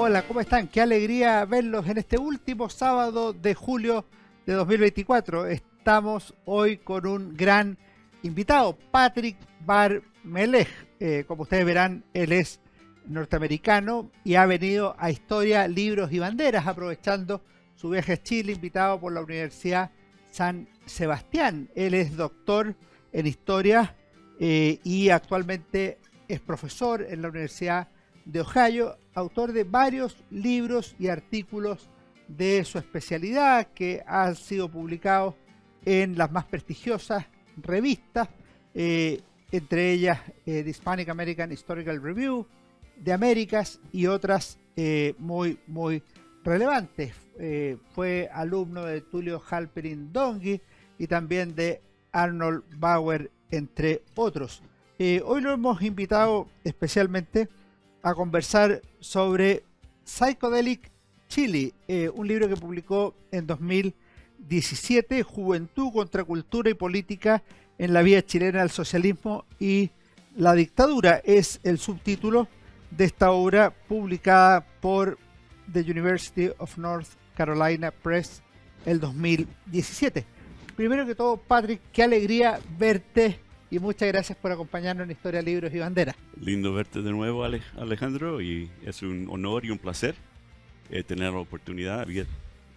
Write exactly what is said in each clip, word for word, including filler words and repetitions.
Hola, ¿cómo están? Qué alegría verlos en este último sábado de julio de dos mil veinticuatro. Estamos hoy con un gran invitado, Patrick Bar-Melech. Eh, como ustedes verán, él es norteamericano y ha venido a Historia, Libros y Banderas, aprovechando su viaje a Chile, invitado por la Universidad San Sebastián. Él es doctor en Historia eh, y actualmente es profesor en la Universidad de Ohio, autor de varios libros y artículos de su especialidad que han sido publicados en las más prestigiosas revistas, eh, entre ellas eh, The Hispanic American Historical Review, de Américas y otras eh, muy muy relevantes. Eh, fue alumno de Tulio Halperin Donghi y también de Arnold Bauer, entre otros. Eh, hoy lo hemos invitado especialmente a conversar sobre Psychedelic Chile, eh, un libro que publicó en dos mil diecisiete, Juventud, Contracultura y Política en la Vía Chilena del Socialismo y la Dictadura. Es el subtítulo de esta obra publicada por The University of North Carolina Press el dos mil diecisiete. Primero que todo, Patrick, qué alegría verte y muchas gracias por acompañarnos en Historia, Libros y Banderas. Lindo verte de nuevo, Alejandro, y es un honor y un placer eh, tener la oportunidad, haber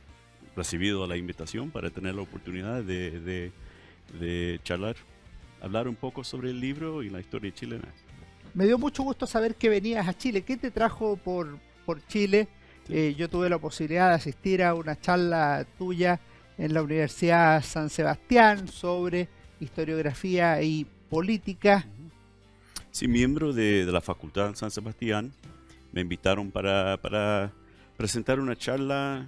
recibido la invitación para tener la oportunidad de, de, de charlar, hablar un poco sobre el libro y la historia chilena. Me dio mucho gusto saber que venías a Chile. ¿Qué te trajo por, por Chile? Sí. Eh, yo tuve la posibilidad de asistir a una charla tuya en la Universidad San Sebastián sobre historiografía y política. Sí, miembro de, de la Facultad San Sebastián, me invitaron para, para presentar una charla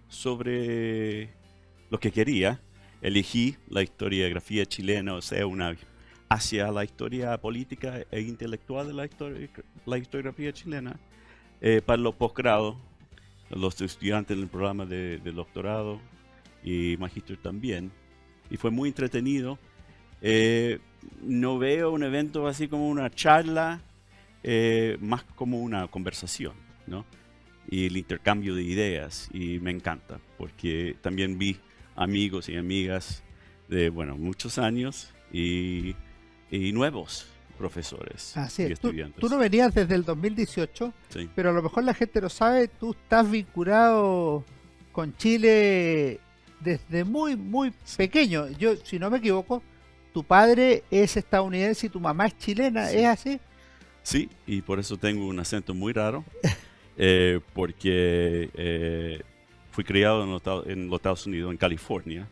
sobre lo que quería. Elegí la historiografía chilena, o sea, una hacia la historia política e intelectual de la, histori la historiografía chilena eh, para los posgrados, los estudiantes del programa de, de doctorado y magíster también. Y fue muy entretenido. Eh, no veo un evento así como una charla, eh, más como una conversación, ¿no? Y el intercambio de ideas, y me encanta, porque también vi amigos y amigas de, bueno, muchos años y, y nuevos profesores Así y es. estudiantes. Tú, tú no venías desde el dos mil dieciocho, sí. Pero a lo mejor la gente lo sabe, tú estás vinculado con Chile desde muy, muy pequeño. Yo, si no me equivoco, tu padre es estadounidense y tu mamá es chilena, sí. ¿Es así? Sí, y por eso tengo un acento muy raro, eh, porque eh, fui criado en los, en los Estados Unidos, en California,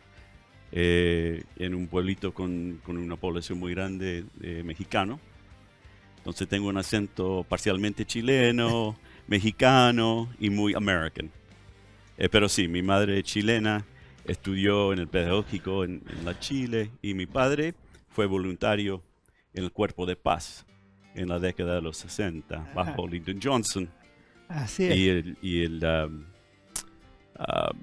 eh, en un pueblito con, con una población muy grande de mexicanos. Entonces tengo un acento parcialmente chileno, mexicano y muy American. Eh, pero sí, mi madre es chilena. Estudió en el pedagógico en, en la Chile y mi padre fue voluntario en el Cuerpo de Paz en la década de los sesenta bajo Lyndon Johnson. Así es. Y, el, y el, um, uh,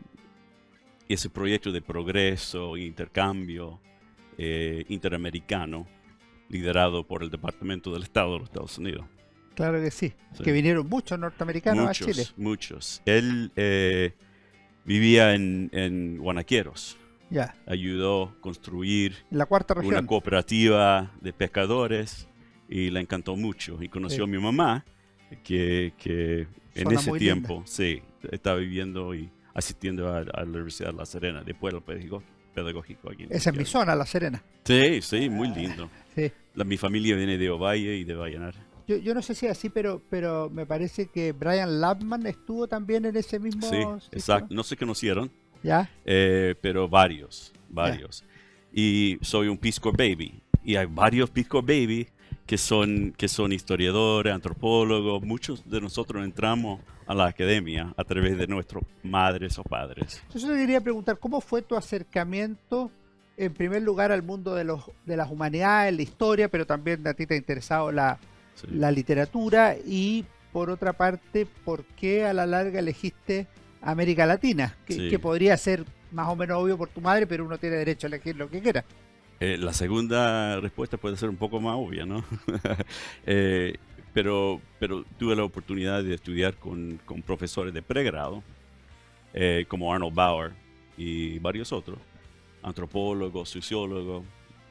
ese proyecto de progreso e intercambio eh, interamericano liderado por el Departamento del Estado de los Estados Unidos. Claro que sí, sí. Que vinieron muchos norteamericanos muchos, a Chile. Muchos. Él eh, vivía en, en Guanaqueros. Ya. Ayudó a construir la cuarta región. Una cooperativa de pescadores y le encantó mucho. Y conoció sí. a mi mamá, que, que en ese tiempo linda. sí, estaba viviendo y asistiendo a, a la Universidad de La Serena, después del pedagógico, pedagógico aquí. En Esa es mi zona, La Serena. Sí, sí, muy lindo. Sí. La, mi familia viene de Ovalle y de Vallenar. Yo, yo no sé si es así, pero, pero me parece que Brian Lapman estuvo también en ese mismo Sí, sistema. Exacto. No se conocieron, ¿ya? Eh, pero varios, varios. ¿Ya? Y soy un Peace Corps Baby. Y hay varios Peace Corps Baby que son, que son historiadores, antropólogos. Muchos de nosotros entramos a la academia a través de nuestros madres o padres. Yo le quería preguntar, ¿cómo fue tu acercamiento, en primer lugar, al mundo de, los, de las humanidades, la historia, pero también a ti te ha interesado la... Sí. la literatura, y por otra parte, ¿por qué a la larga elegiste América Latina? Que, sí. que podría ser más o menos obvio por tu madre, pero uno tiene derecho a elegir lo que quiera. Eh, la segunda respuesta puede ser un poco más obvia, ¿no? eh, pero, pero tuve la oportunidad de estudiar con, con profesores de pregrado, eh, como Arnold Bauer y varios otros, antropólogos, sociólogos,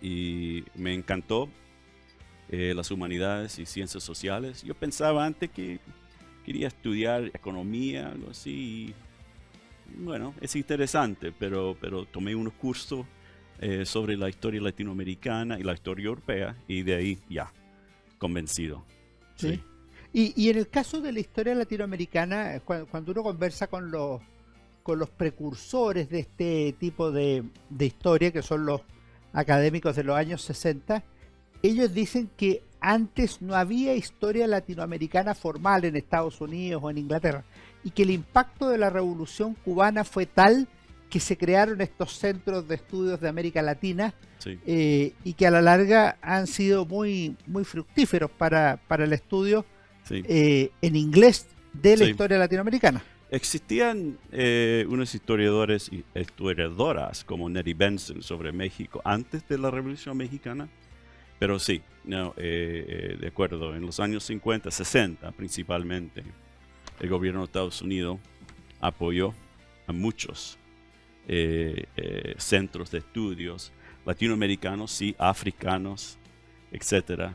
y me encantó eh, las humanidades y ciencias sociales. Yo pensaba antes que quería estudiar economía, algo así. Bueno, es interesante, pero, pero tomé unos cursos eh, sobre la historia latinoamericana y la historia europea, y de ahí ya, convencido. Sí. Sí. Y, y en el caso de la historia latinoamericana, cuando, cuando uno conversa con los, con los precursores de este tipo de, de historia, que son los académicos de los años sesenta, ellos dicen que antes no había historia latinoamericana formal en Estados Unidos o en Inglaterra, y que el impacto de la Revolución Cubana fue tal que se crearon estos centros de estudios de América Latina, Sí. eh, y que a la larga han sido muy, muy fructíferos para, para el estudio Sí. eh, en inglés de la Sí. historia latinoamericana. Existían eh, unos historiadores y historiadoras como Nettie Benson sobre México antes de la Revolución Mexicana, pero sí, no, eh, eh, de acuerdo, en los años cincuenta, sesenta principalmente, el gobierno de Estados Unidos apoyó a muchos eh, eh, centros de estudios latinoamericanos, sí, africanos, etcétera,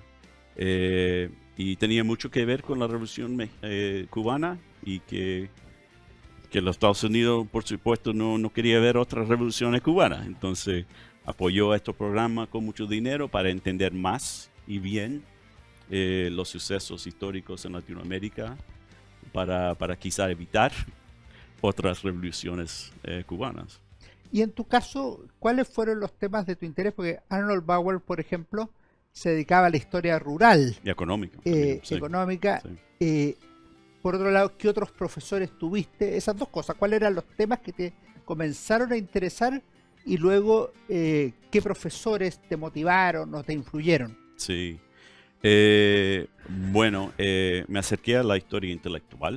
eh, y tenía mucho que ver con la Revolución eh, cubana, y que que los Estados Unidos, por supuesto, no, no quería ver otras revoluciones cubanas. Entonces, apoyó a estos programas con mucho dinero para entender más y bien eh, los sucesos históricos en Latinoamérica, para, para quizá evitar otras revoluciones eh, cubanas. Y en tu caso, ¿cuáles fueron los temas de tu interés? Porque Arnold Bauer, por ejemplo, se dedicaba a la historia rural, Y económica. eh, también, sí, económica. sí. Eh, por otro lado, ¿qué otros profesores tuviste? Esas dos cosas, ¿cuáles eran los temas que te comenzaron a interesar? Y luego, eh, ¿qué profesores te motivaron o te influyeron? Sí. Eh, bueno, eh, me acerqué a la historia intelectual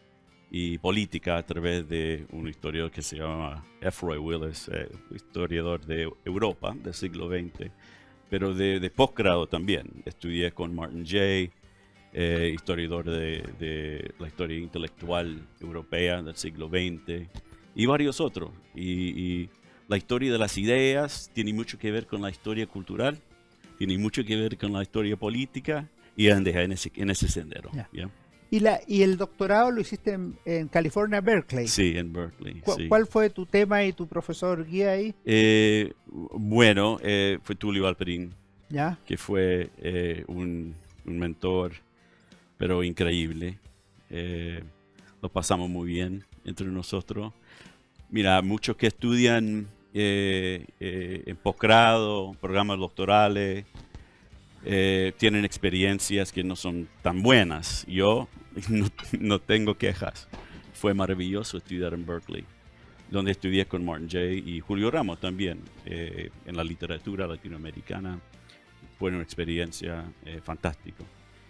y política a través de un historiador que se llama F. Roy Willis, eh, historiador de Europa del siglo veinte, pero de, de posgrado también. Estudié con Martin Jay, eh, historiador de, de la historia intelectual europea del siglo veinte, y varios otros. Y, y la historia de las ideas tiene mucho que ver con la historia cultural, tiene mucho que ver con la historia política, y ande en ese, en ese sendero. Ya. ¿Ya? Y, la, y el doctorado lo hiciste en, en California, Berkeley. Sí, en Berkeley. ¿Cu Sí. ¿Cuál fue tu tema y tu profesor guía ahí? Eh, bueno, eh, fue Tulio Alperín, ¿Ya? que fue eh, un, un mentor, pero increíble. Eh, lo pasamos muy bien entre nosotros. Mira, muchos que estudian eh, eh, en posgrado, programas doctorales, eh, tienen experiencias que no son tan buenas. Yo no, no tengo quejas. Fue maravilloso estudiar en Berkeley, donde estudié con Martin Jay y Julio Ramos también, eh, en la literatura latinoamericana. Fue una experiencia eh, fantástica.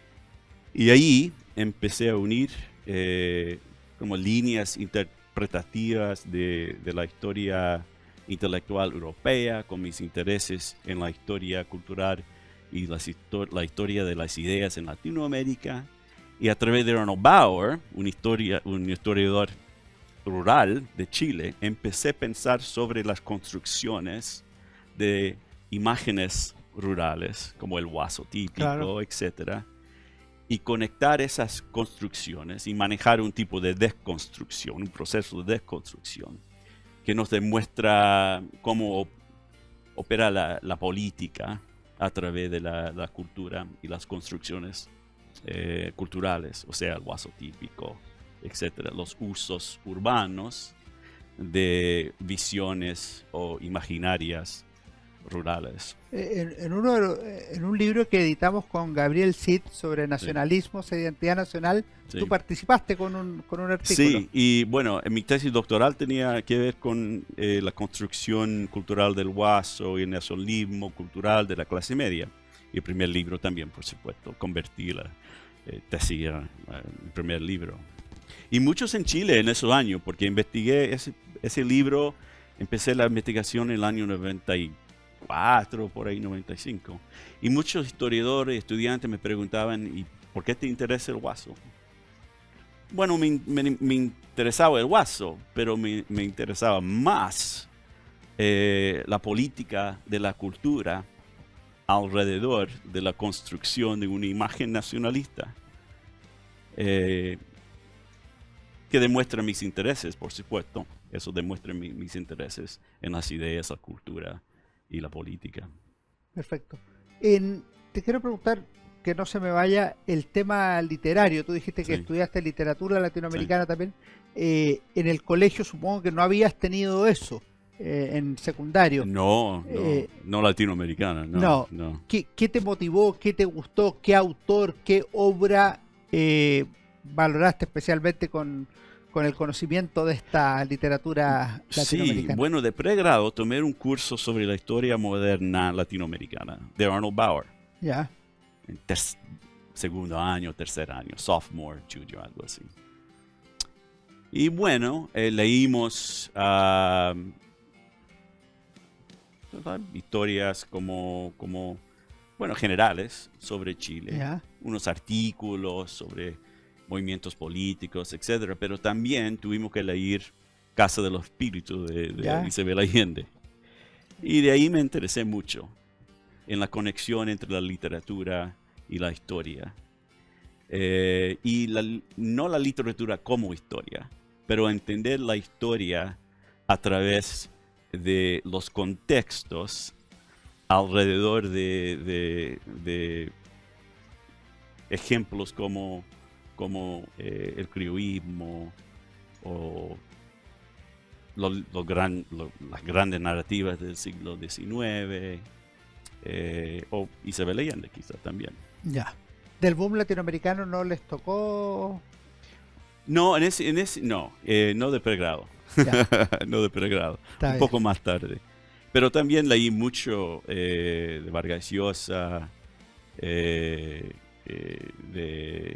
Y ahí empecé a unir eh, como líneas interpretativas de, de la historia intelectual europea con mis intereses en la historia cultural y la, la historia de las ideas en Latinoamérica. Y a través de Arnold Bauer, un, historia, un historiador rural de Chile, empecé a pensar sobre las construcciones de imágenes rurales, como el huaso típico, Claro. etcétera, y conectar esas construcciones y manejar un tipo de desconstrucción, un proceso de desconstrucción que nos demuestra cómo opera la, la política a través de la, la cultura y las construcciones eh, culturales, o sea, el huaso típico, etcétera, los usos urbanos de visiones o imaginarias rurales. En, en, uno de los- en un libro que editamos con Gabriel Cid sobre nacionalismos e identidad nacional, Sí. tú participaste con un, con un artículo. Sí, y bueno, en mi tesis doctoral tenía que ver con eh, la construcción cultural del Huaso y el nacionalismo cultural de la clase media. Y el primer libro también, por supuesto, convertí la eh, tesis en el primer libro. Y muchos en Chile en esos años, porque investigué ese, ese libro, empecé la investigación en el año noventa y cuatro, por ahí noventa y cinco. Y muchos historiadores, estudiantes me preguntaban, ¿y ¿por qué te interesa el Guaso? Bueno, me, me, me interesaba el Guaso, pero me, me interesaba más eh, la política de la cultura alrededor de la construcción de una imagen nacionalista eh, que demuestra mis intereses, por supuesto. Eso demuestra mi, mis intereses en las ideas, la cultura y la política. Perfecto. En, te quiero preguntar, que no se me vaya, el tema literario. Tú dijiste que Sí. estudiaste literatura latinoamericana Sí. también. Eh, en el colegio supongo que no habías tenido eso, eh, en secundario. No, no, Eh, no latinoamericana, no. no. no. ¿Qué, qué te motivó? ¿Qué te gustó? ¿Qué autor? ¿Qué obra eh, valoraste especialmente con, con el conocimiento de esta literatura Sí, latinoamericana? bueno, de pregrado tomé un curso sobre la historia moderna latinoamericana de Arnold Bauer. Ya. En ter- segundo año, tercer año, sophomore, junior, algo así. Y bueno, eh, leímos uh, historias como, como, bueno, generales sobre Chile, Ya. unos artículos sobre movimientos políticos, etcétera, pero también tuvimos que leer Casa de los Espíritus de, de Ya. Isabel Allende. Y de ahí me interesé mucho en la conexión entre la literatura y la historia. Eh, y la, no la literatura como historia, pero entender la historia a través de los contextos alrededor de, de, de ejemplos como, como eh, el criollismo o lo, lo gran, lo, las grandes narrativas del siglo diecinueve. Eh, o Isabel Allende quizás también. Ya. ¿Del boom latinoamericano no les tocó? No, en ese, en ese no, eh, no de pregrado. Ya. No de pregrado. Está Un bien. poco más tarde. Pero también leí mucho eh, de Vargas Llosa, eh, eh, de,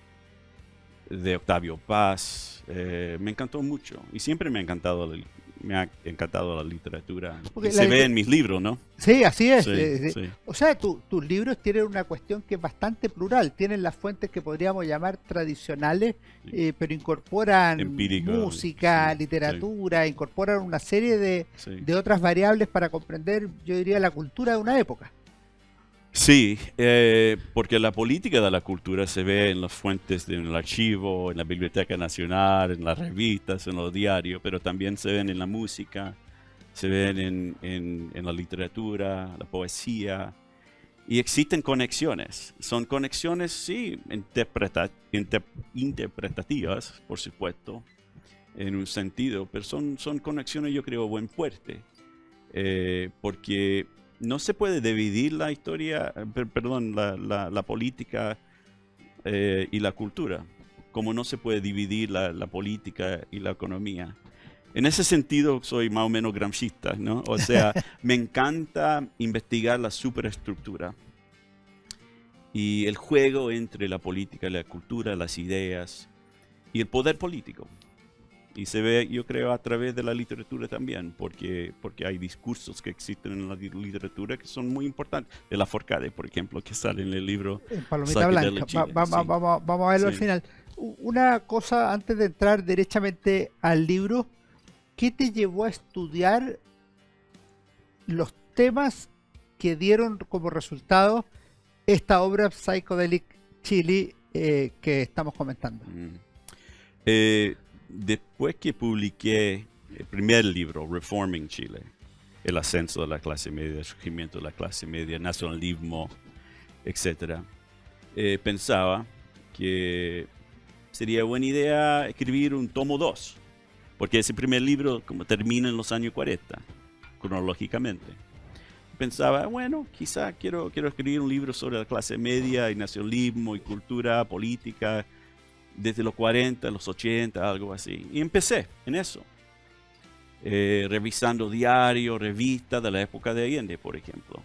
de Octavio Paz. Eh, me encantó mucho. Y siempre me ha encantado la, me ha encantado la literatura. Porque Y la se ve liter- en mis libros, ¿no? Sí, así es. Sí, eh, eh, sí. O sea, tu- tus libros tienen una cuestión que es bastante plural. Tienen las fuentes que podríamos llamar tradicionales, Sí. eh, pero incorporan Empírica, música, sí, literatura, incorporan una serie de, Sí. de otras variables para comprender, yo diría, la cultura de una época. Sí, eh, porque la política de la cultura se ve en las fuentes del archivo, en la Biblioteca Nacional, en las revistas, en los diarios, pero también se ven en la música, se ven en, en- en la literatura, la poesía, y existen conexiones. Son conexiones, sí, interpreta- inter- interpretativas, por supuesto, en un sentido, pero son, son conexiones, yo creo, buen fuerte, eh, porque no se puede dividir la historia, eh, per- perdón, la, la- la política eh, y la cultura, como no se puede dividir la, la política y la economía. En ese sentido soy más o menos gramscista, ¿no? O sea, me encanta investigar la superestructura y el juego entre la política y la cultura, las ideas y el poder político. Y se ve, yo creo, a través de la literatura también, porque, porque hay discursos que existen en la li- literatura que son muy importantes. De la Forcade, por ejemplo, que sale en el libro En Palomita Psychedelic Blanca. Chile, Va- va- sí. vamos, vamos a verlo al Sí. final. U- Una cosa antes de entrar derechamente al libro, ¿qué te llevó a estudiar los temas que dieron como resultado esta obra Psychedelic Chile eh, que estamos comentando? Mm. Eh, después que publiqué el primer libro, Reforming Chile, el ascenso de la clase media, el surgimiento de la clase media, nacionalismo, etcétera, eh, pensaba que sería buena idea escribir un tomo dos, porque ese primer libro como termina en los años cuarenta, cronológicamente. Pensaba, bueno, quizá quiero, quiero escribir un libro sobre la clase media y nacionalismo y cultura política desde los cuarenta, los ochenta, algo así. Y empecé en eso, eh, revisando diarios, revistas de la época de Allende, por ejemplo.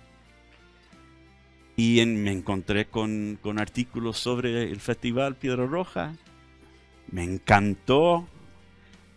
Y en- me encontré con, con artículos sobre el Festival Piedra Roja. Me encantó.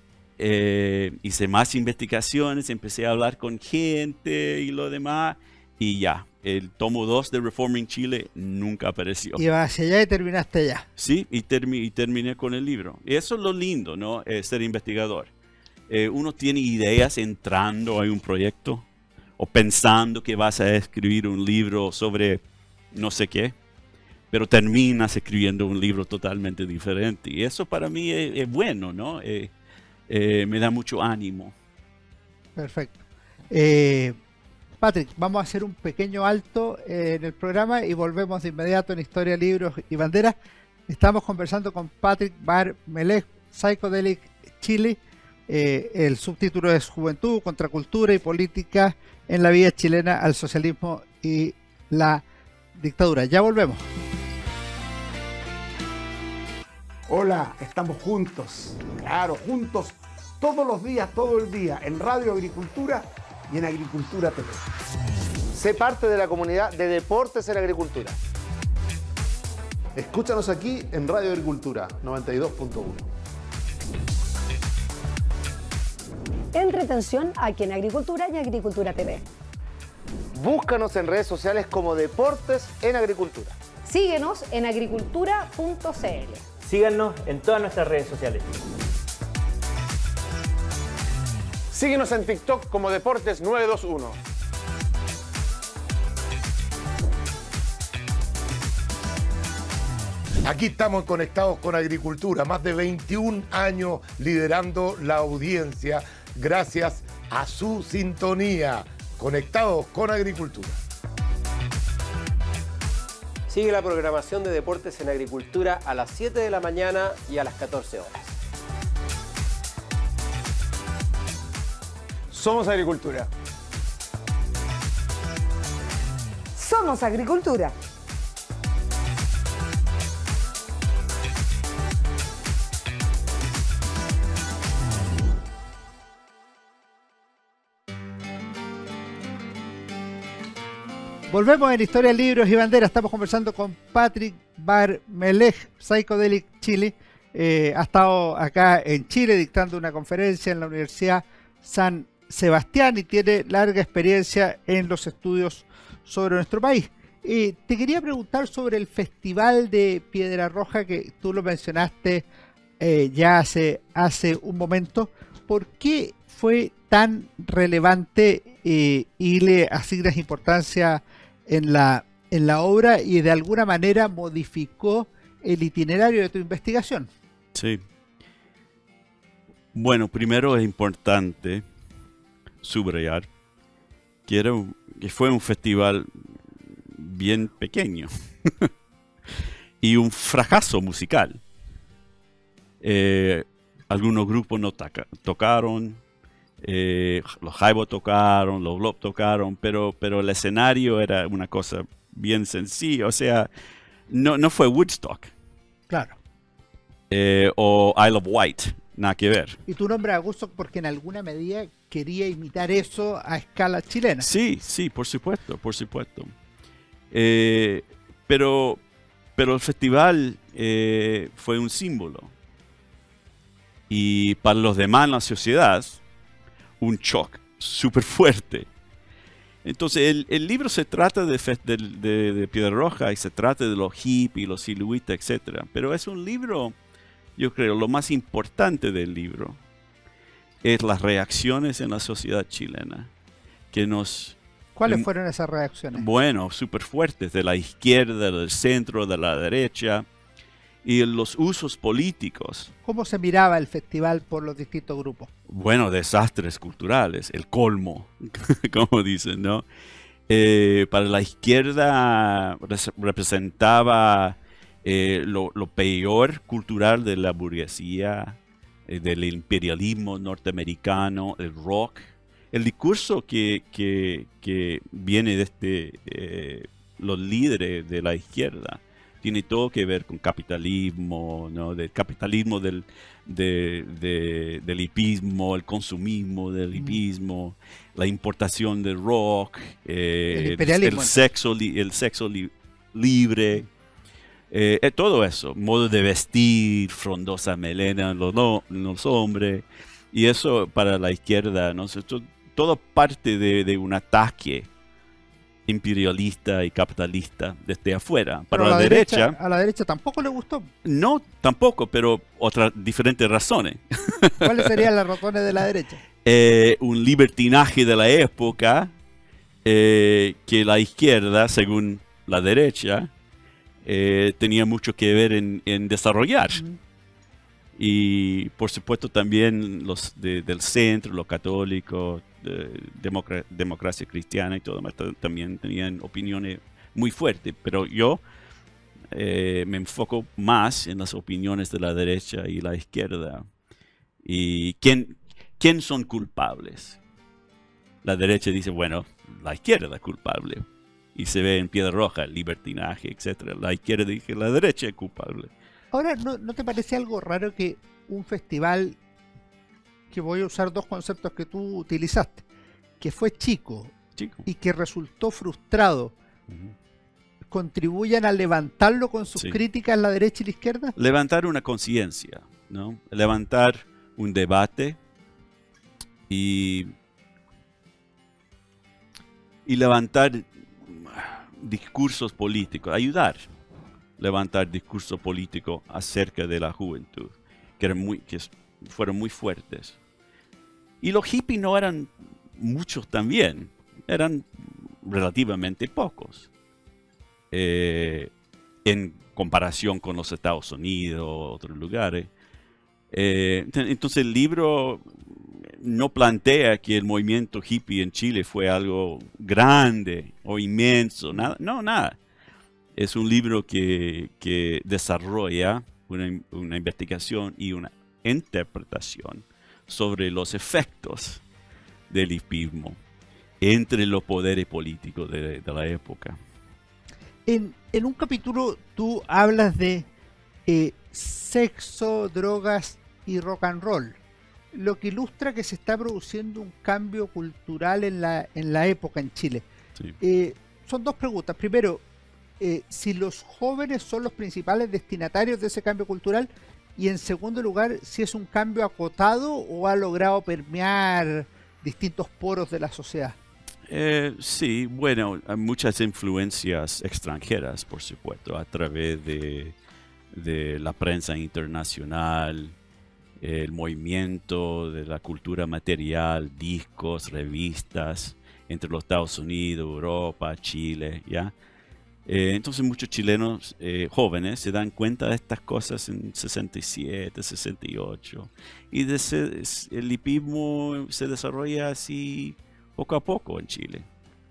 Eh, hice más investigaciones, empecé a hablar con gente y lo demás. y ya. El tomo dos de Reforming Chile nunca apareció. Iba hacia allá y terminaste allá. Sí, y, termi y terminé con el libro. Y eso es lo lindo, ¿no? Eh, ser investigador. Eh, uno tiene ideas entrando a un proyecto o pensando que vas a escribir un libro sobre no sé qué, pero terminas escribiendo un libro totalmente diferente. Y eso para mí es, es bueno, ¿no? Eh, eh, me da mucho ánimo. Perfecto. Eh, Patrick, vamos a hacer un pequeño alto eh, en el programa y volvemos de inmediato en Historia, Libros y Banderas. Estamos conversando con Patrick Bar Melech, Psychedelic Chile. Eh, el subtítulo es Juventud, Contracultura y Política en la Vida Chilena al Socialismo y la Dictadura. Ya volvemos. Hola, estamos juntos, claro, juntos todos los días, todo el día, en Radio Agricultura y en Agricultura T V. Sé parte de la comunidad de Deportes en Agricultura. Escúchanos aquí en Radio Agricultura noventa y dos punto uno. Entretención aquí en Agricultura y Agricultura T V. Búscanos en redes sociales como Deportes en Agricultura. Síguenos en agricultura punto c l. Síganos en todas nuestras redes sociales. Síguenos en TikTok como Deportes nueve dos uno. Aquí estamos conectados con Agricultura, más de veintiún años liderando la audiencia gracias a su sintonía. Conectados con Agricultura. Sigue la programación de Deportes en Agricultura a las siete de la mañana y a las catorce horas. Somos Agricultura. Somos Agricultura. Volvemos en Historia, Libros y Banderas. Estamos conversando con Patrick Bar Melech, Psychedelic Chile. Eh, ha estado acá en Chile dictando una conferencia en la Universidad San Sebastián y tiene larga experiencia en los estudios sobre nuestro país. Eh, te quería preguntar sobre el Festival de Piedra Roja, que tú lo mencionaste eh, ya hace, hace un momento. ¿Por qué fue tan relevante eh, y le asignas importancia en la, en la obra y de alguna manera modificó el itinerario de tu investigación? Sí. Bueno, primero es importante subrayar que, era un, que fue un festival bien pequeño y un fracaso musical. Eh, algunos grupos no toca, tocaron, eh, los Jaibo tocaron, los Blob tocaron, pero, pero el escenario era una cosa bien sencilla, o sea, no, no fue Woodstock. Claro. Eh, o Isle of Wight, nada que ver. Y tu nombre a gusto porque en alguna medida quería imitar eso a escala chilena. Sí, sí, por supuesto, por supuesto. Eh, pero, pero el festival eh, fue un símbolo. Y para los demás en la sociedad, un shock súper fuerte. Entonces, el, el libro se trata de, de, de, de Piedra Roja y se trata de los hippies, los siluitas, etcétera. Pero es un libro, yo creo, lo más importante del libro es las reacciones en la sociedad chilena. Que nos, ¿Cuáles fueron esas reacciones? Bueno, súper fuertes, de la izquierda, del centro, de la derecha. Y los usos políticos. ¿Cómo se miraba el festival por los distintos grupos? Bueno, desastres culturales, el colmo, como dicen, ¿no? Eh, para la izquierda representaba eh, lo, lo peor cultural de la burguesía, eh, del imperialismo norteamericano, el rock. El discurso que, que, que viene de este, eh, los líderes de la izquierda tiene todo que ver con capitalismo, ¿no? Del capitalismo del, de, de, del hipismo, el consumismo del hipismo, mm. la importación del rock, eh, el, el, el sexo, el sexo li, libre, eh, eh, todo eso, modo de vestir, frondosa melena en los, no, en los hombres, y eso para la izquierda, ¿no? Todo, todo parte de, de un ataque imperialista y capitalista desde afuera. Pero Para a la derecha, a la derecha tampoco le gustó. no tampoco, pero otras diferentes razones. ¿Cuáles serían las razones de la derecha? Eh, un libertinaje de la época eh, que la izquierda, según la derecha, eh, tenía mucho que ver en, en desarrollar. Mm. Y por supuesto también los de- del centro, los católicos, de democra- democracia cristiana y todo demás, ta- también tenían opiniones muy fuertes. Pero yo eh, me enfoco más en las opiniones de la derecha y la izquierda. ¿Y quién, quién son culpables? La derecha dice, bueno, la izquierda es culpable. Y se ve en Piedra Roja, el libertinaje, etcétera. La izquierda dice, la derecha es culpable. Ahora, ¿no, ¿no te parece algo raro que un festival, que voy a usar dos conceptos que tú utilizaste, que fue chico Chico. y que resultó frustrado, Ujú. contribuyan a levantarlo con sus Sí. críticas la derecha y la izquierda? Levantar una conciencia, ¿no? Levantar un debate y, y levantar discursos políticos, ayudar a levantar discursos políticos acerca de la juventud, que, eran muy, que es- fueron muy fuertes. Y los hippies no eran muchos también, eran relativamente pocos. Eh, en comparación con los Estados Unidos o otros lugares. Eh, ent- entonces el libro no plantea que el movimiento hippie en Chile fue algo grande o inmenso, nada, no, nada. Es un libro que, que desarrolla una, in- una investigación y una interpretación sobre los efectos del hippismo entre los poderes políticos de, de la época. En, en un capítulo tú hablas de eh, sexo, drogas y rock and roll, lo que ilustra que se está produciendo un cambio cultural en la, en la época en Chile. Sí. Eh, son dos preguntas. Primero, eh, si los jóvenes son los principales destinatarios de ese cambio cultural, y en segundo lugar, si es un cambio acotado o ha logrado permear distintos poros de la sociedad. Eh, sí, bueno, hay muchas influencias extranjeras, por supuesto, a través de, de la prensa internacional, el movimiento de la cultura material, discos, revistas, entre los Estados Unidos, Europa, Chile, ¿ya? Eh, entonces muchos chilenos eh, jóvenes se dan cuenta de estas cosas en sesenta y siete, sesenta y ocho, y de ese- el hipismo se desarrolla así poco a poco en Chile.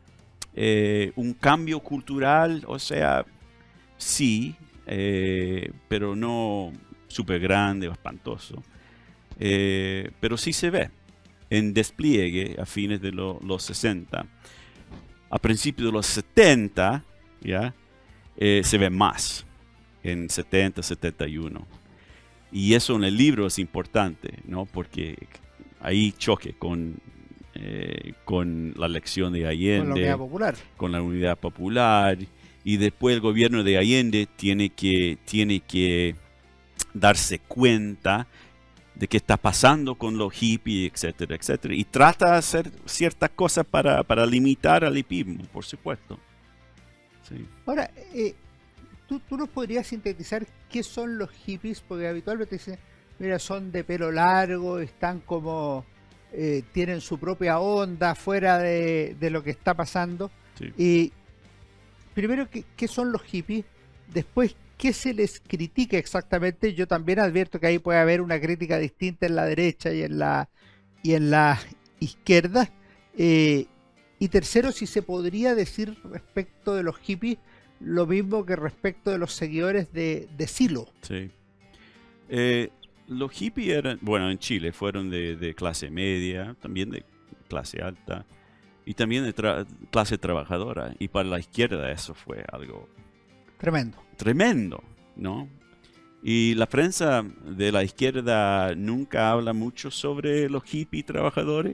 Eh, un cambio cultural, o sea, sí, eh, pero no súper grande o espantoso. Eh, pero sí se ve en despliegue a fines de lo- los sesenta. A principios de los setenta, ¿ya? Eh, se ve más, en setenta, setenta y uno. Y eso en el libro es importante, ¿no? Porque ahí choque con, eh, con la elección de Allende, Con la Unidad Popular. con la Unidad Popular, y después el gobierno de Allende tiene que, tiene que darse cuenta de qué está pasando con los hippies, etcétera, etcétera, y trata de hacer ciertas cosas para, para limitar al hipismo, por supuesto. Sí. Ahora, eh, ¿tú, tú nos podrías sintetizar qué son los hippies, porque habitualmente dicen, mira, son de pelo largo, están como, eh, tienen su propia onda fuera de, de lo que está pasando. Sí. Y primero, ¿qué, qué son los hippies? Después, ¿qué se les critica exactamente? Yo también advierto que ahí puede haber una crítica distinta en la derecha y en la, y en la izquierda. Eh, y tercero, si se podría decir respecto de los hippies lo mismo que respecto de los seguidores de, de Silo. Sí. Eh, los hippies eran, bueno, en Chile fueron de, de clase media, también de clase alta y también de tra- clase trabajadora. Y para la izquierda eso fue algo Tremendo. tremendo, ¿no? Y la prensa de la izquierda nunca habla mucho sobre los hippies trabajadores,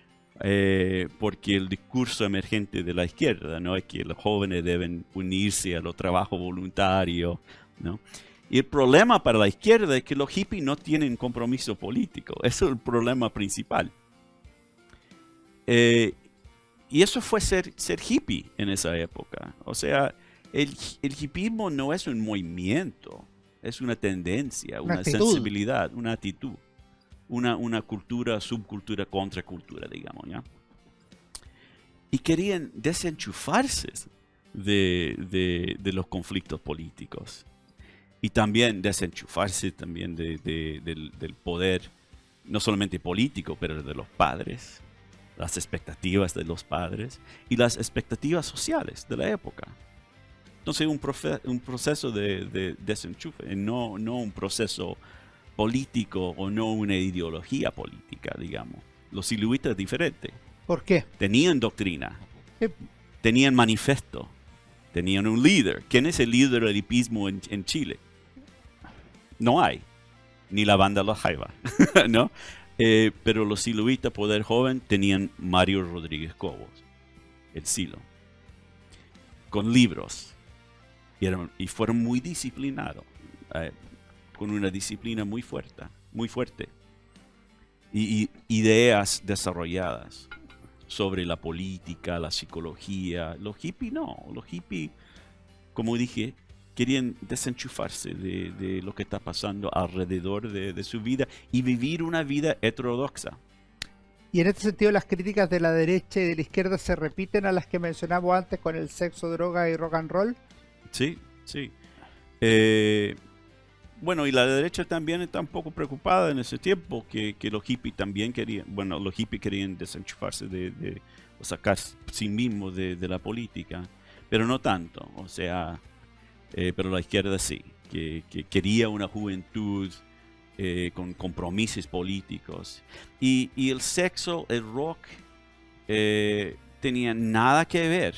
eh, porque el discurso emergente de la izquierda, ¿no? Es que los jóvenes deben unirse a los trabajos voluntarios, ¿no? Y el problema para la izquierda es que los hippies no tienen compromiso político. Eso es el problema principal. Eh, y eso fue ser, ser hippie en esa época. O sea, el, el hippismo no es un movimiento, es una tendencia, una, Una actitud. sensibilidad, una actitud, una, una cultura, subcultura, contracultura, digamos, ¿ya? Y querían desenchufarse de, de, de los conflictos políticos. Y también desenchufarse también de, de, del, del poder, no solamente político, pero de los padres, las expectativas de los padres y las expectativas sociales de la época. Entonces un, profe, un proceso de, de desenchufe, no, no un proceso político o no una ideología política, digamos. Los siluitas diferentes. ¿Por qué? Tenían doctrina, Sí. tenían manifiesto, tenían un líder. ¿Quién es el líder del hipismo en, en Chile? No hay, ni la banda Los Jaiba, ¿no? Eh, pero los siluitas Poder Joven tenían Mario Rodríguez Cobos, el Silo, con libros, y, eran, y fueron muy disciplinados, eh, con una disciplina muy fuerte, muy fuerte, y, y ideas desarrolladas sobre la política, la psicología. Los hippies no, los hippies, como dije, querían desenchufarse de, de lo que está pasando alrededor de, de su vida y vivir una vida heterodoxa. Y en este sentido las críticas de la derecha y de la izquierda se repiten a las que mencionamos antes con el sexo, droga y rock and roll. Sí, sí. Eh, bueno, y la derecha también está un poco preocupada en ese tiempo que, que los hippies también querían, bueno, los hippies querían desenchufarse de, de o sacar sí mismos de, de la política, pero no tanto, o sea, eh, pero la izquierda sí, que, que quería una juventud eh, con compromisos políticos. Y, y el sexo, el rock, eh, tenía nada que ver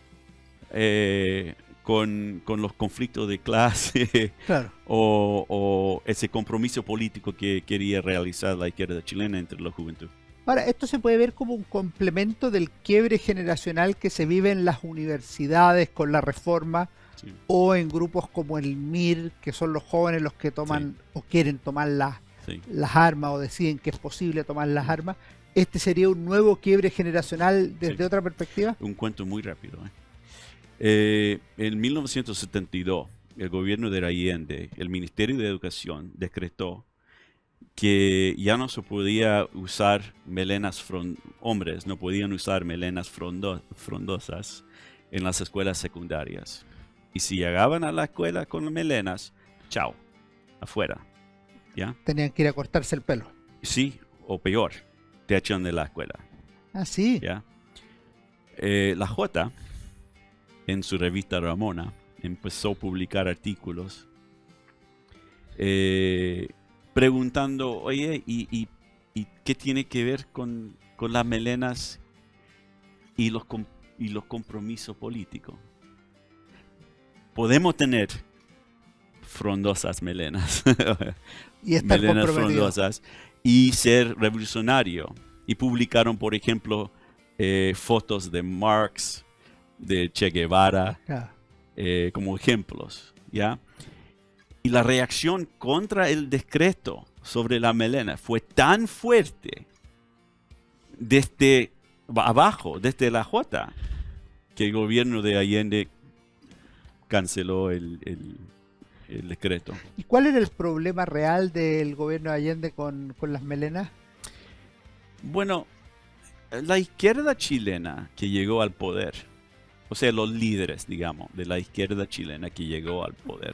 eh, con, con los conflictos de clase Claro. o, o ese compromiso político que quería realizar la izquierda chilena entre la juventud. Ahora, esto se puede ver como un complemento del quiebre generacional que se vive en las universidades con la reforma, Sí. o en grupos como el M I R, que son los jóvenes los que toman o quieren tomar las, Sí. las armas o deciden que es posible tomar las armas. ¿Este sería un nuevo quiebre generacional desde Sí. otra perspectiva? Un cuento muy rápido. ¿eh? Eh, en mil novecientos setenta y dos, el gobierno de Allende, el Ministerio de Educación, decretó que ya no se podía usar melenas frond hombres no podían usar melenas frondo frondosas en las escuelas secundarias. Y si llegaban a la escuela con melenas, chao, afuera. ¿Ya? Tenían que ir a cortarse el pelo. Sí, o peor, te echan de la escuela. Ah, sí. ¿Ya? Eh, la J, en su revista Ramona, empezó a publicar artículos eh, preguntando, oye, ¿y, y, y qué tiene que ver con, con las melenas y los, com y los compromisos políticos? Podemos tener frondosas melenas, Y estar melenas comprometido. frondosas, y ser revolucionario. Y publicaron, por ejemplo, eh, fotos de Marx, de Che Guevara, Claro. eh, como ejemplos, ¿ya? Y la reacción contra el decreto sobre la melena fue tan fuerte desde abajo, desde la J, que el gobierno de Allende canceló el, el, el decreto. ¿Y cuál era el problema real del gobierno de Allende con, con las melenas? Bueno, la izquierda chilena que llegó al poder, o sea, los líderes, digamos, de la izquierda chilena que llegó al poder,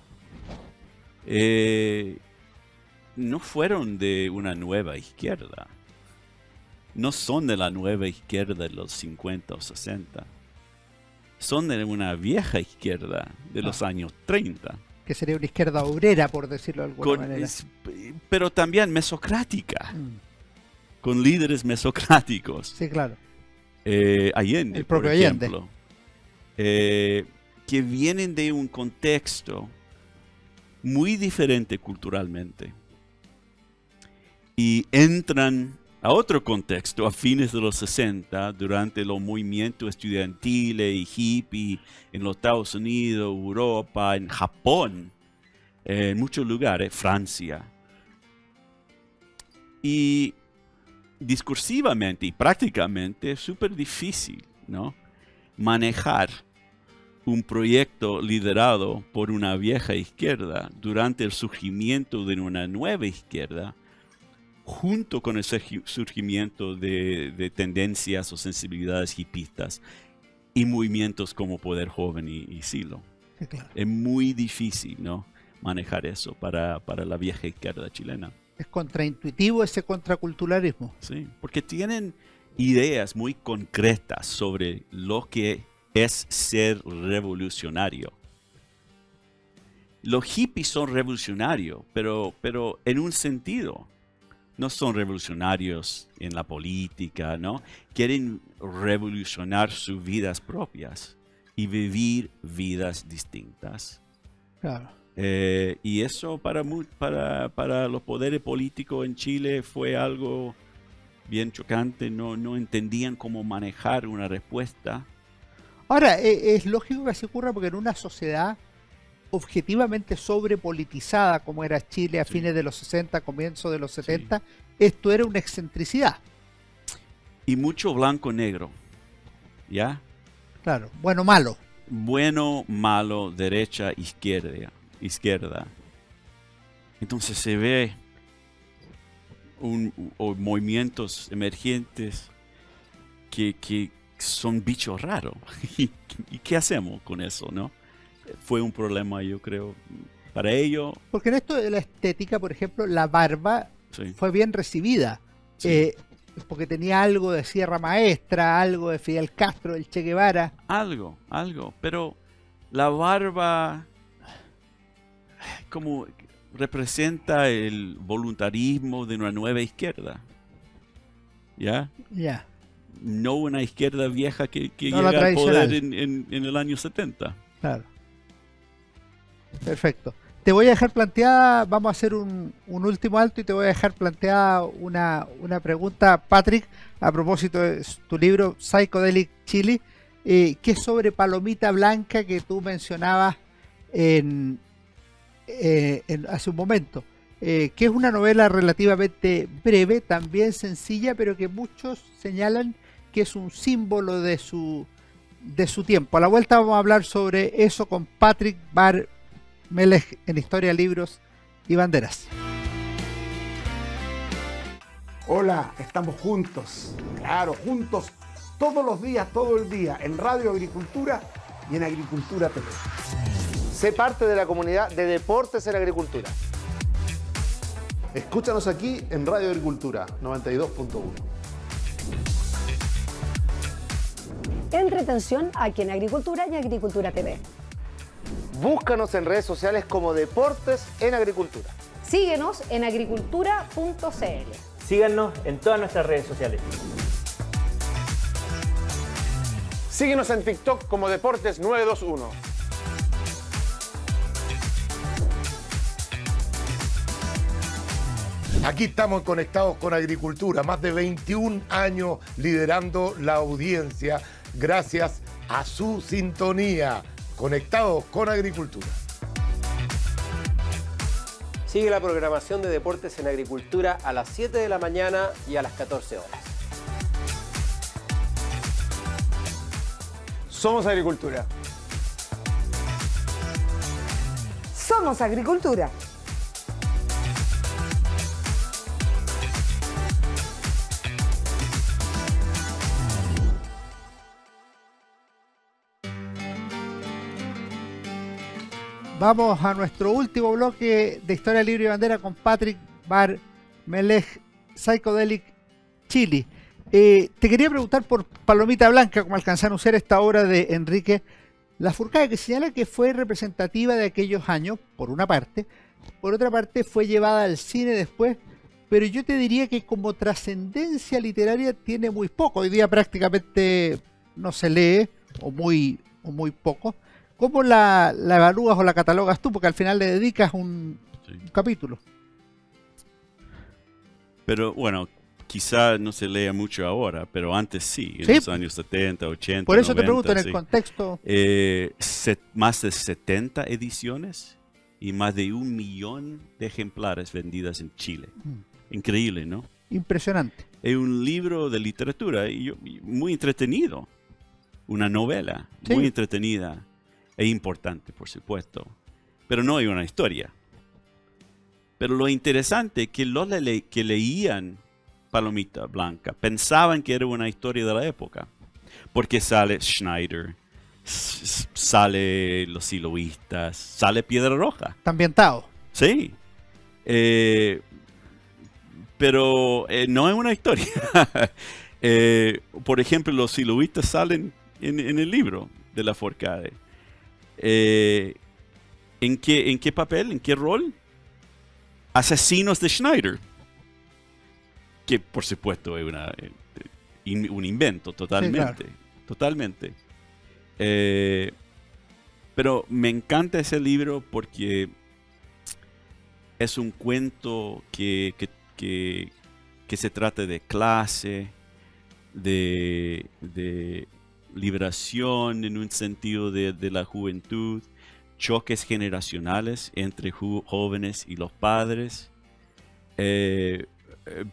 eh, no fueron de una nueva izquierda. No son de la nueva izquierda de los cincuenta o sesenta. Son de una vieja izquierda de los Ah. años treinta. Que sería una izquierda obrera, por decirlo de alguna Con- manera. es- pero también mesocrática, Mm, con líderes mesocráticos. sí, claro. Eh, Allende, El por propio Allende. ejemplo, eh, que vienen de un contexto muy diferente culturalmente y entran a otro contexto a fines de los sesenta durante los movimientos estudiantiles y hippie en los Estados Unidos, Europa, en Japón, eh, en muchos lugares, Francia. Y discursivamente y prácticamente es súper difícil, ¿no? Manejar un proyecto liderado por una vieja izquierda durante el surgimiento de una nueva izquierda, junto con el surgimiento de, de tendencias o sensibilidades hipistas y movimientos como Poder Joven y, y Silo. Sí, claro. Es muy difícil, ¿no? Manejar eso para, para la vieja izquierda chilena. Es contraintuitivo ese contraculturalismo. Sí, porque tienen ideas muy concretas sobre lo que es ser revolucionario. Los hippies son revolucionarios, pero, pero en un sentido. No son revolucionarios en la política, ¿no? Quieren revolucionar sus vidas propias y vivir vidas distintas. Claro. Eh, y eso para, mu- para, para los poderes políticos en Chile fue algo bien chocante. No, no entendían cómo manejar una respuesta. Ahora, eh, es lógico que así ocurra porque en una sociedad objetivamente sobrepolitizada como era Chile a Sí. fines de los sesenta, comienzos de los setenta, esto era una excentricidad. Y mucho blanco-negro, ¿ya? Claro, bueno, malo. Bueno, malo, derecha, izquierda, izquierda. Entonces se ve un, o movimientos emergentes que, que son bichos raros. ¿Y, y qué hacemos con eso, no? Fue un problema, yo creo, para ellos. Porque en esto de la estética, por ejemplo, la barba Sí, fue bien recibida. sí. Eh, porque tenía algo de Sierra Maestra, algo de Fidel Castro, del Che Guevara. Algo, algo. Pero la barba como representa el voluntarismo de una nueva izquierda. ¿Ya? Ya. No una izquierda vieja que, que No la llega al poder tradicional. en, en- en el año setenta. Claro. Perfecto. Te voy a dejar planteada, vamos a hacer un, un último alto y te voy a dejar planteada una, una pregunta, Patrick, a propósito de tu libro Psychedelic Chile, eh, que es sobre Palomita Blanca que tú mencionabas en, eh, en- hace un momento, eh, que es una novela relativamente breve, también sencilla, pero que muchos señalan que es un símbolo de su, de su tiempo. A la vuelta vamos a hablar sobre eso con Patrick Bar Melech en Historia, Libros y Banderas. Hola, estamos juntos, claro, juntos todos los días, todo el día, en Radio Agricultura y en Agricultura T V. Sé parte de la comunidad de Deportes en Agricultura. Escúchanos aquí en Radio Agricultura noventa y dos punto uno. Entretención aquí en Agricultura y Agricultura T V. Búscanos en redes sociales como Deportes en Agricultura. Síguenos en agricultura punto c l. Síganos en todas nuestras redes sociales. Síguenos en TikTok como Deportes nueve dos uno. Aquí estamos conectados con Agricultura, más de veintiún años liderando la audiencia gracias a su sintonía. Conectados con Agricultura. Sigue la programación de Deportes en Agricultura a las siete de la mañana y a las catorce horas. Somos Agricultura. Somos Agricultura. Vamos a nuestro último bloque de Historia, Libre y Bandera con Patrick Bar Melech, Psychedelic Chile. Eh, te quería preguntar por Palomita Blanca, como alcanzé a anunciar esta obra de Enrique Lafourcade, que señala que fue representativa de aquellos años, por una parte, por otra parte fue llevada al cine después, pero yo te diría que como trascendencia literaria tiene muy poco. Hoy día prácticamente no se lee, o muy, o muy poco. ¿Cómo la, la evalúas o la catalogas tú? Porque al final le dedicas un, Sí. un capítulo. Pero bueno, quizá no se lea mucho ahora, pero antes sí, en Sí. los años setenta, ochenta, Por eso te noventa, pregunto, en el sí. contexto. Eh, set- más de setenta ediciones y más de un millón de ejemplares vendidas en Chile. Mm. Increíble, ¿no? Impresionante. es un libro de literatura y yo- y muy entretenido. Una novela Sí. muy entretenida e importante, por supuesto. Pero no hay una historia. Pero lo interesante es que los le- que leían Palomita Blanca pensaban que era una historia de la época. Porque sale Schneider, s- s- sale los siloístas, sale Piedra Roja. Está ambientado. Sí. Eh, pero eh, no es una historia. Eh, por ejemplo, los siloístas salen en, en el libro de la Forcade. Eh, ¿en, qué, ¿En qué papel? ¿En qué rol? Asesinos de Schneider. Que por supuesto es una, eh, in- un invento totalmente. Totalmente. Eh, pero me encanta ese libro porque es un cuento que, que, que, que se trata de clase, de, de liberación en un sentido de, de la juventud, choques generacionales entre ju- jóvenes y los padres. Eh, eh,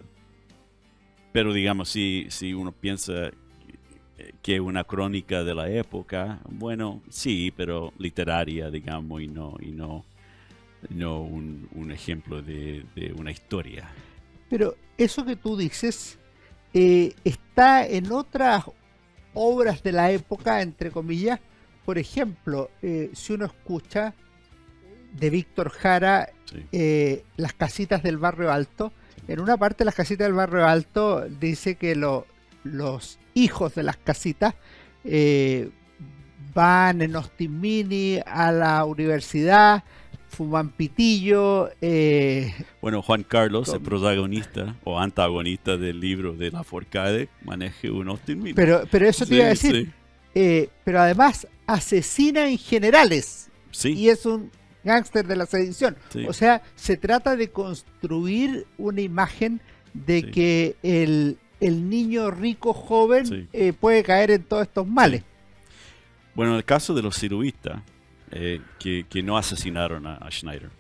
pero digamos, si, si uno piensa que es una crónica de la época, bueno, sí, pero literaria, digamos, y no, y no, no un, un ejemplo de, de una historia. Pero eso que tú dices eh, está en otras obras de la época, entre comillas. Por ejemplo, eh, si uno escucha de Víctor Jara, Sí. eh, Las casitas del barrio alto, en una parte de Las casitas del barrio alto dice que lo- los hijos de las casitas eh, van en Austin Mini a la universidad, fuman pitillo, eh, Bueno, Juan Carlos, el Con- protagonista o antagonista del libro de la Forcade, maneja un Austin Mini. pero, pero eso te iba a Sí, decir. sí. Eh, pero además asesina en generales Sí, y es un gángster de la sedición. Sí. O sea, se trata de construir una imagen de Sí. que el, el niño rico joven Sí. eh, puede caer en todos estos males. Bueno, en el caso de los siluistas, eh, que, que no asesinaron a, a Schneider,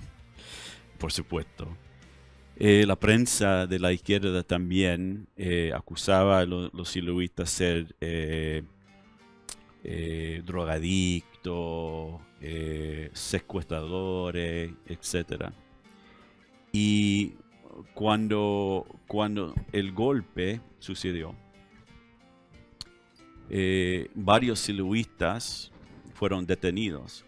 por supuesto. Eh, la prensa de la izquierda también eh, acusaba a lo- los siluistas ser eh, eh, drogadictos, eh, secuestradores, etcétera. Y cuando, cuando el golpe sucedió, eh, varios siluistas fueron detenidos.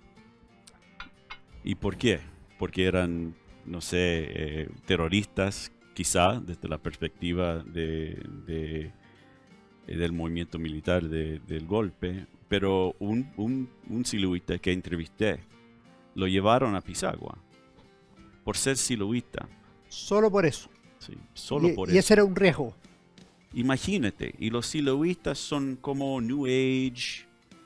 ¿Y por qué? Porque eran, no sé, eh, terroristas, quizá, desde la perspectiva de, de- eh, del movimiento militar de- del golpe. Pero un, un, un siluista que entrevisté lo llevaron a Pisagua por ser siluista. Solo por eso. Sí, solo y, por y eso. ese era un riesgo. Imagínate, y los siluistas son como New Age,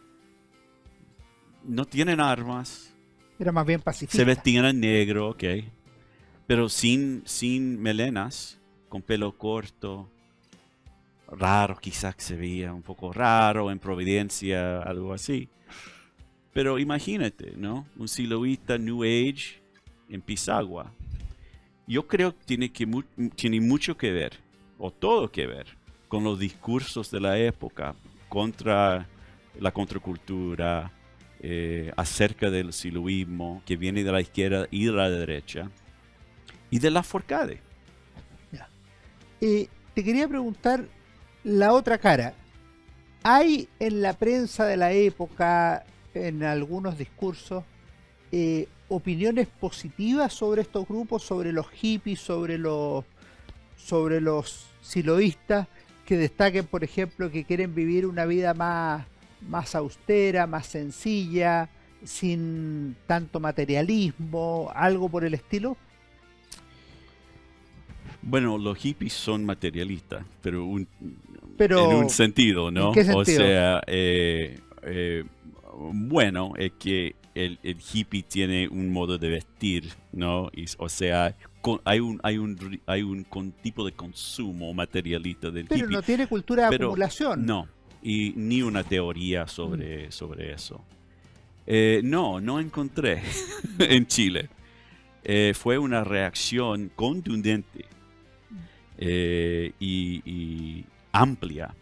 no tienen armas, Era más bien pacifista. se vestían en negro, ok, pero sin, sin melenas, con pelo corto, raro, quizás se veía un poco raro en Providencia, algo así. Pero imagínate, ¿no? Un siluista New Age en Pisagua. Yo creo que tiene, que mu- tiene mucho que ver, o todo que ver, con los discursos de la época contra la contracultura, eh, acerca del siluismo que viene de la izquierda y de la derecha, y de la Forcade. Eh, te quería preguntar la otra cara. ¿Hay en la prensa de la época, en algunos discursos, eh, opiniones positivas sobre estos grupos, sobre los hippies, sobre los, sobre los siloístas, que destaquen, por ejemplo, que quieren vivir una vida más, más austera, más sencilla, sin tanto materialismo, algo por el estilo? Bueno, los hippies son materialistas, pero, un- Pero, en un sentido, ¿no? ¿en qué O sentido? sea, eh, eh, bueno, es que el, el hippie tiene un modo de vestir, ¿no? Y, o sea, con- hay un hay un ri- hay un con- tipo de consumo materialista del pero hippie. no tiene cultura de Pero acumulación. No, y ni una teoría sobre, sobre eso. Eh, no, no encontré en Chile. Eh, fue una reacción contundente eh, y, y amplia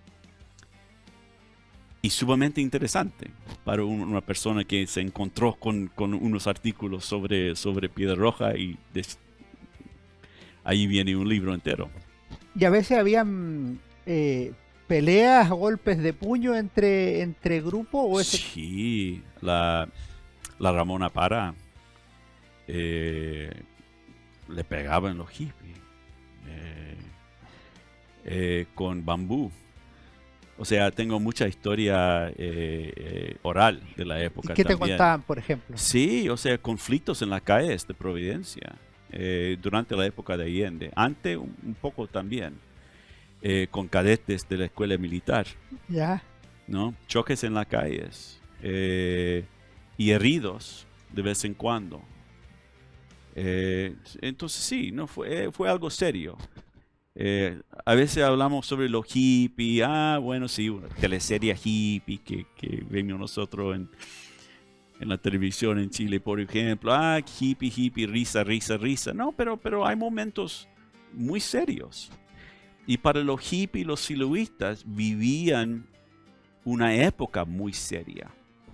y sumamente interesante para un, una persona que se encontró con, con unos artículos sobre, sobre Piedra Roja y des, ahí viene un libro entero. Y a veces habían eh, peleas, golpes de puño entre, entre grupos. ¿O ese... Sí, la, la Ramona Parra eh, le pegaba en los hippies eh, eh, con bambú. O sea, tengo mucha historia eh, eh, oral de la época. ¿Y qué también. te contaban, por ejemplo? Sí, o sea, conflictos en las calles de Providencia eh, durante la época de Allende. Antes, un, un poco también, eh, con cadetes de la escuela militar. Ya. ¿No? Choques en las calles eh, y heridos de vez en cuando. Eh, entonces, sí, no fue, fue algo serio. Eh, a veces hablamos sobre los hippies, ah, bueno, sí, una teleserie hippie que, que vemos nosotros en, en la televisión en Chile, por ejemplo, ah, hippie, hippie, risa, risa, risa. No, pero, pero hay momentos muy serios. Y para los hippies, los siluistas vivían una época muy seria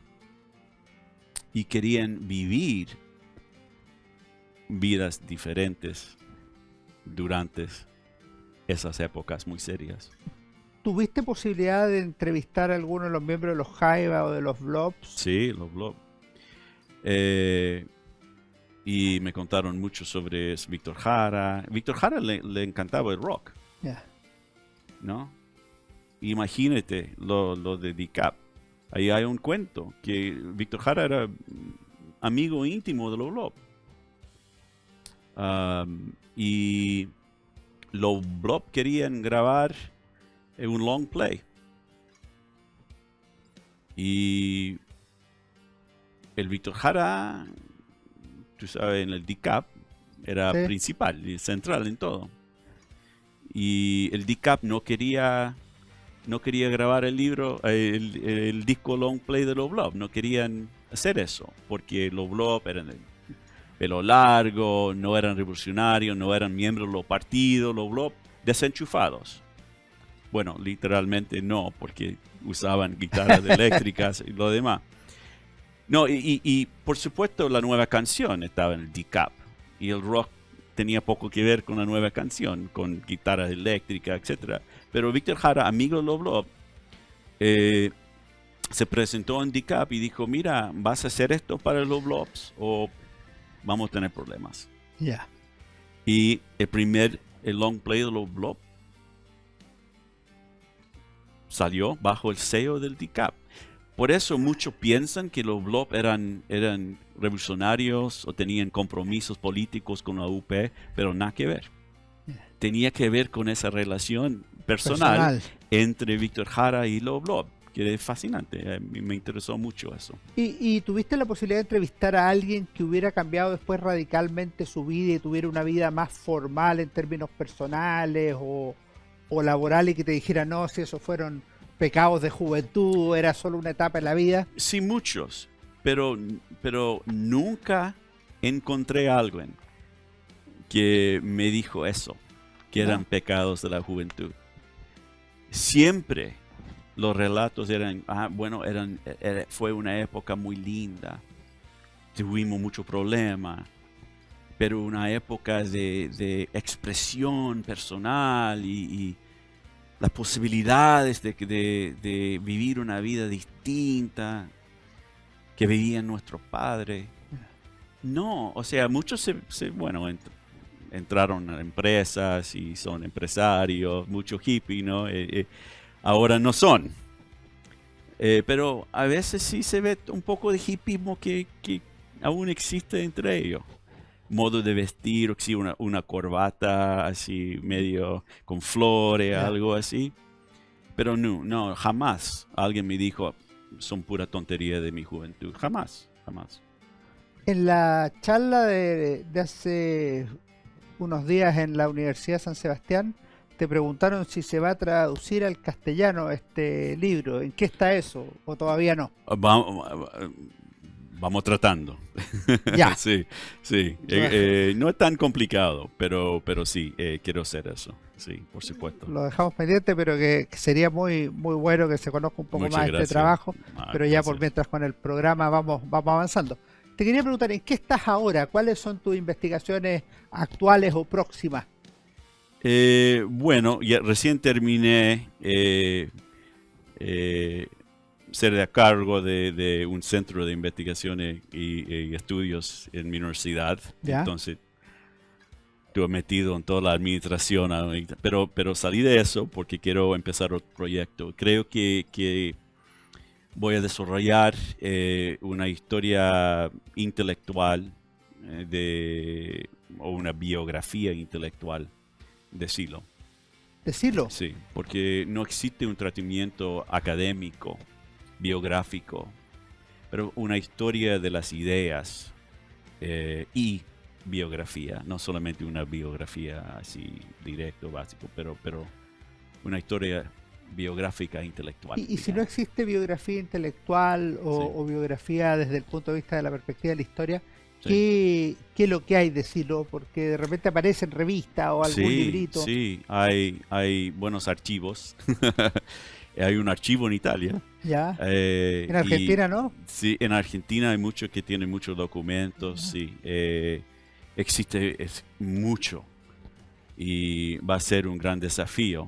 y querían vivir vidas diferentes durante esas épocas muy serias. ¿Tuviste posibilidad de entrevistar a alguno de los miembros de los Jaiba o de los Blobs? Sí, los Blobs. Eh, y me contaron mucho sobre Víctor Jara. Víctor Jara le, le encantaba el rock. Yeah. ¿No? Imagínate lo, lo de D C A P. Ahí hay un cuento que Víctor Jara era amigo íntimo de los Blobs. Um, y los Blobs querían grabar un long play. Y el Víctor Jara, tú sabes, en el D C A P era sí. principal y central en todo. Y el D C A P no quería no quería grabar el libro, el, el disco long play de los Blobs. No querían hacer eso porque los Blobs eran de pelo largo, no eran revolucionarios, no eran miembros de los partidos, los Blobs desenchufados. Bueno, literalmente no, porque usaban guitarras eléctricas y lo demás. No, y, y, y por supuesto la nueva canción estaba en el D C A P y el rock tenía poco que ver con la nueva canción, con guitarras eléctricas, etcétera. Pero Víctor Jara, amigo de los Blobs, eh, se presentó en D C A P y dijo, mira, ¿vas a hacer esto para los Blobs o vamos a tener problemas? Ya. Yeah. Y el primer el long play de los Blobs salió bajo el sello del D C A P. Por eso muchos piensan que los Blobs eran, eran revolucionarios o tenían compromisos políticos con la U P, pero nada que ver. Tenía que ver con esa relación personal, personal. entre Víctor Jara y los Blobs, que es fascinante. Me interesó mucho eso. ¿Y, ¿Y tuviste la posibilidad de entrevistar a alguien que hubiera cambiado después radicalmente su vida y tuviera una vida más formal en términos personales o, o laborales y que te dijera, no, si esos fueron pecados de juventud, era solo una etapa en la vida? Sí, muchos, pero, pero nunca encontré a alguien que me dijo eso, que eran no. pecados de la juventud. Siempre los relatos eran, ah, bueno, eran, era, fue una época muy linda, tuvimos mucho problema, pero una época de, de expresión personal y, y las posibilidades de, de, de vivir una vida distinta que vivían nuestros padres. No, o sea, muchos se, se, bueno, ent, entraron a empresas y son empresarios, muchos hippies, ¿no? Eh, eh, ahora no son. Eh, pero a veces sí se ve un poco de hippismo que, que aún existe entre ellos. Modo de vestir, sí, una, una corbata así medio con flores, yeah. algo así. Pero no, no, jamás alguien me dijo, son pura tontería de mi juventud. Jamás, jamás. En la charla de, de hace unos días en la Universidad de San Sebastián, te preguntaron si se va a traducir al castellano este libro. ¿En qué está eso? ¿O todavía no? Vamos tratando. Ya. sí, sí. Eh, eh, no es tan complicado, pero, pero sí, eh, quiero hacer eso. Sí, por supuesto. Lo dejamos pendiente, pero que, que sería muy muy bueno que se conozca un poco Muchas más gracias. este trabajo. Ah, pero ya gracias. por mientras con el programa vamos, vamos avanzando. Te quería preguntar, ¿en qué estás ahora? ¿Cuáles son tus investigaciones actuales o próximas? Eh, bueno, ya recién terminé eh, eh, ser a cargo de, de un centro de investigaciones y, y estudios en mi universidad. ¿Ya? Entonces, estuve metido en toda la administración, pero, pero salí de eso porque quiero empezar otro proyecto. Creo que, que voy a desarrollar eh, una historia intelectual eh, de, o una biografía intelectual de Silo. ¿De Silo? Sí, porque no existe un tratamiento académico, biográfico, pero una historia de las ideas eh, y biografía, no solamente una biografía así directo, básico, pero, pero una historia biográfica intelectual. Y, y si no existe biografía intelectual o, Sí. o biografía desde el punto de vista de la perspectiva de la historia, Sí. ¿qué, qué es lo que hay de Silo? Porque de repente aparece en revista o algún sí, librito. Sí, hay, hay buenos archivos. Hay un archivo en Italia. ¿Ya? eh, En Argentina, y- ¿no? Sí, en Argentina hay muchos que tienen muchos documentos, sí. Eh, existe es mucho y va a ser un gran desafío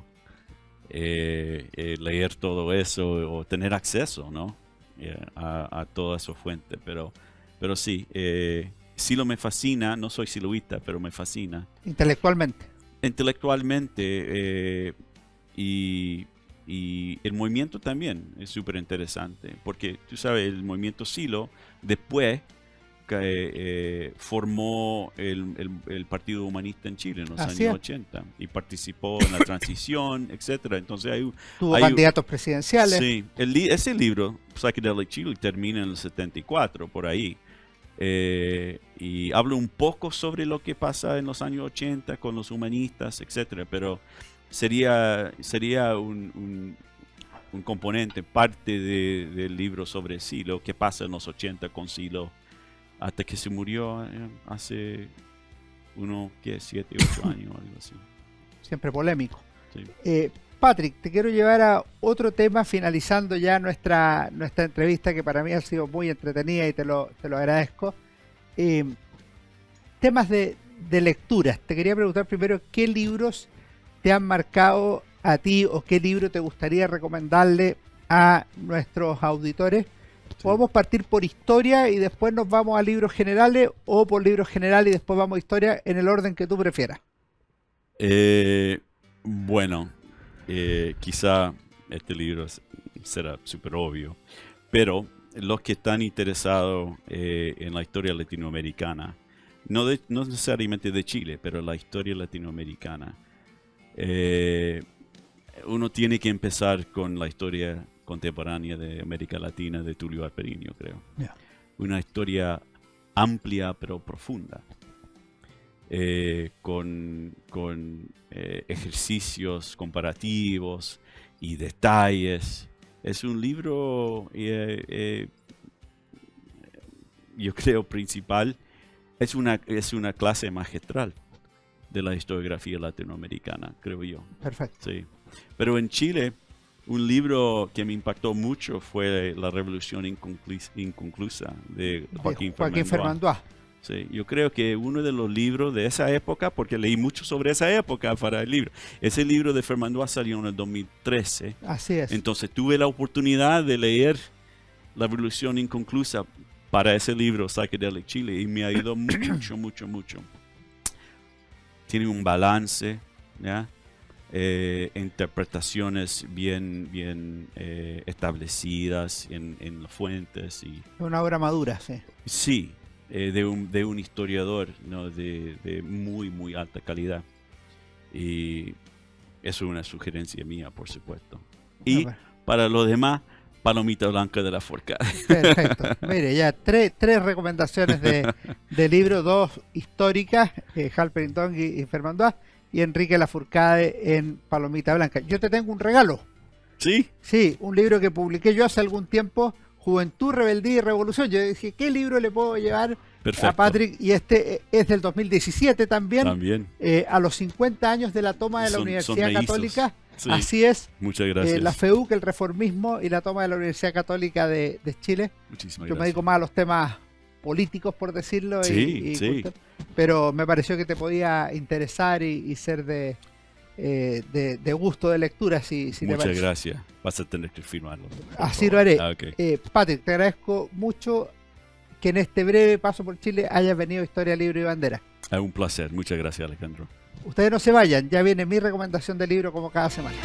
eh, eh, leer todo eso o tener acceso, ¿no? Eh, a, a todas esas fuentes, pero, pero sí, eh, Silo me fascina, no soy siloísta, pero me fascina. Intelectualmente. Intelectualmente eh, y, y el movimiento también es súper interesante, porque tú sabes, el movimiento Silo después que, eh, formó el, el- el Partido Humanista en Chile en los Así años es. ochenta y participó en la transición, etcétera. Entonces hay, un- Tuvo hay un- candidatos presidenciales. Sí, el li- ese libro, Psychedelic Chile, termina en el setenta y cuatro, por ahí. Eh, y habla un poco sobre lo que pasa en los años ochenta con los humanistas, etcétera. Pero sería, sería un, un- un componente, parte de- del libro sobre Silo, qué pasa en los ochenta con Silo, hasta que se murió eh, hace unos, ¿qué? siete, ocho años, algo así. Siempre polémico. Sí. Eh, Patrick, te quiero llevar a otro tema finalizando ya nuestra, nuestra entrevista, que para mí ha sido muy entretenida y te lo, te lo agradezco. Eh, temas de, de lecturas. Te quería preguntar primero qué libros te han marcado a ti o qué libro te gustaría recomendarle a nuestros auditores. Podemos partir por historia y después nos vamos a libros generales, o por libros generales y después vamos a historia, en el orden que tú prefieras. Eh, bueno, eh, quizá este libro es- será súper obvio, pero los que están interesados eh, en la historia latinoamericana, no, de- no necesariamente de Chile, pero la historia latinoamericana, eh, uno tiene que empezar con la historia contemporánea de América Latina de Tulio Alperín, creo. Ya. Una historia amplia pero profunda. Eh, con, con, eh, ejercicios comparativos y detalles. Es un libro, eh, eh, yo creo, principal. Es una, es una clase magistral de la historiografía latinoamericana, creo yo. Perfecto. Sí. Pero en Chile, un libro que me impactó mucho fue La Revolución Inconclusa, Inconclusa de Joaquín, De Joaquín Fermandois. Fermandois. Sí, yo creo que uno de los libros de esa época, porque leí mucho sobre esa época para el libro, ese libro de Fermandois salió en el dos mil trece. Así es. Entonces tuve la oportunidad de leer La Revolución Inconclusa para ese libro, Psychedelic Chile, y me ha ido mucho, mucho, mucho. Tiene un balance, ¿ya? Eh, interpretaciones bien, bien eh, establecidas en, en las fuentes. Y, Una obra madura, sí. sí, eh, de, un, de un historiador, ¿no? de, de muy, muy alta calidad. Y eso es una sugerencia mía, por supuesto. Y Ah, bueno. para los demás, Palomita Blanca de la Forcade. Perfecto. Mire, ya tres, tres recomendaciones de, de libros, dos históricas, eh, Halperin Tongi y Fermandois, y Enrique Lafourcade en Palomita Blanca. Yo te tengo un regalo. ¿Sí? Sí, un libro que publiqué yo hace algún tiempo Juventud, Rebeldía y Revolución. Yo dije, ¿qué libro le puedo llevar Perfecto. a Patrick? Y este es del dos mil diecisiete también, También. eh, a los cincuenta años de la toma de la Son- Universidad son mellizos. Católica. Sí. Así es. Muchas gracias. Eh, la F E U C, el reformismo y la toma de la Universidad Católica de, de Chile. Muchísimas Yo me gracias. dedico más a los temas políticos, por decirlo. y- Sí, y sí. cultura, pero me pareció que te podía interesar y, y ser de, eh, de, de gusto de lectura, si, si te Muchas parece. gracias. Vas a tener que firmarlo. por Así favor. lo haré. Ah, ok. Eh, Patrick, te agradezco mucho que en este breve paso por Chile hayas venido a Historia, Libro y Bandera. Es un placer. Muchas gracias, Alejandro. Ustedes no se vayan, ya viene mi recomendación de libro como cada semana.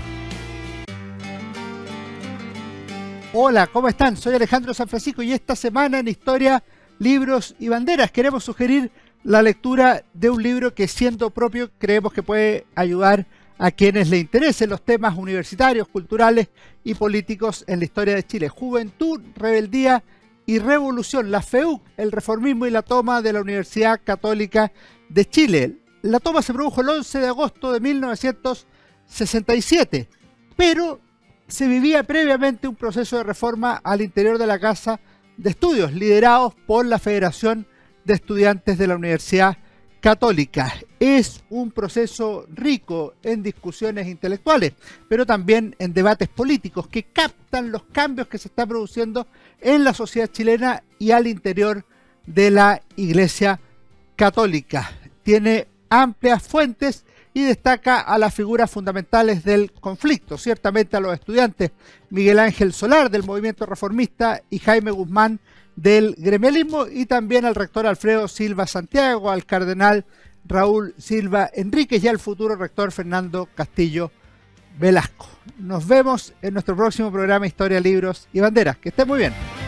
Hola, ¿cómo están? Soy Alejandro San Francisco y esta semana en Historia, Libros y Banderas queremos sugerir la lectura de un libro que, siendo propio, creemos que puede ayudar a quienes le interesen los temas universitarios, culturales y políticos en la historia de Chile. Juventud, Rebeldía y Revolución, la F E U C, el reformismo y la toma de la Universidad Católica de Chile. La toma se produjo el once de agosto de mil novecientos sesenta y siete, pero se vivía previamente un proceso de reforma al interior de la Casa de Estudios, liderados por la Federación de Estudiantes de la Universidad Católica. Es un proceso rico en discusiones intelectuales, pero también en debates políticos que captan los cambios que se están produciendo en la sociedad chilena y al interior de la Iglesia Católica. Tiene amplias fuentes y destaca a las figuras fundamentales del conflicto, ciertamente a los estudiantes Miguel Ángel Solar del movimiento reformista y Jaime Guzmán del gremialismo, y también al rector Alfredo Silva Santiago, al cardenal Raúl Silva Enríquez y al futuro rector Fernando Castillo Velasco. Nos vemos en nuestro próximo programa Historia, Libros y Banderas. Que estén muy bien.